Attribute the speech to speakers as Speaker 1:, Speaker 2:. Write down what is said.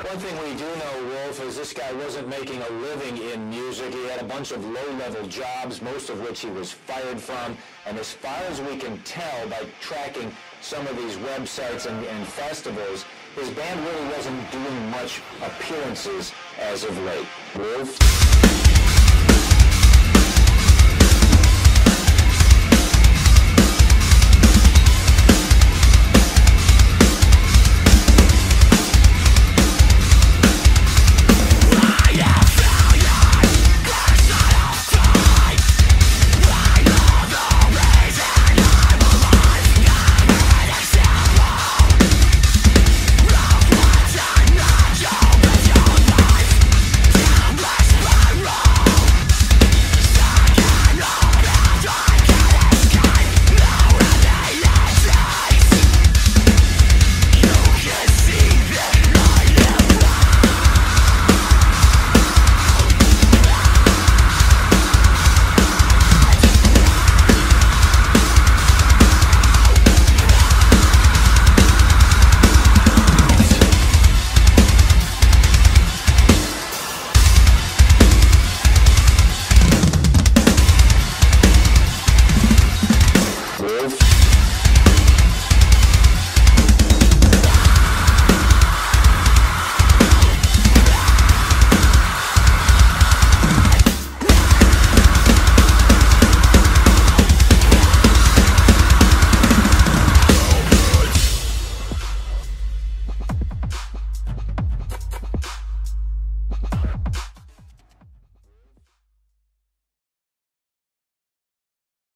Speaker 1: One thing we do know, Wolf, is this guy wasn't making a living in music. He had a bunch of low-level jobs, most of which he was fired from. And as far as we can tell by tracking some of these websites and festivals, his band really wasn't doing much appearances as of late. Wolf?